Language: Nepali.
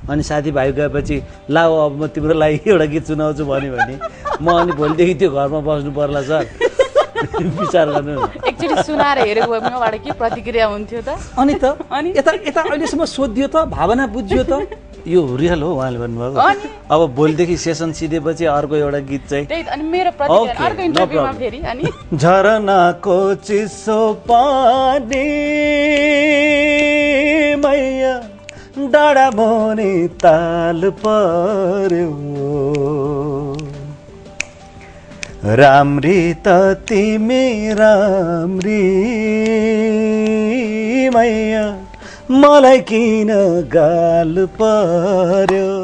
अनि साथीभाइ गएपछि ला अब म तिम्रो लागि एउटा गीत सुनाउँछु भन्यो भने म अनि भोलिदेखि त्यो घरमा बस्नु पर्ला सर विचार गर्नु एकचोटि सुनाएर हेरेको मबाट के प्रतिक्रिया हुन्थ्यो त अनि त यता यता अहिलेसम्म सोधियो त भावना बुझ्यो त यो रियल हो उहाँले भन्नुभएको अब भोलिदेखि सेसन सिधेपछि अर्को एउटा गीत चाहिँ अनि मेरो प्रतिक्रिया अर्को इन्टरभ्युमा फेरि अनि झरनाको चिसो पानी मैया डाँडा मुनि ताल पर्यो राम्री त तिमी राम्री मैया मलाई किन गाल पर्यो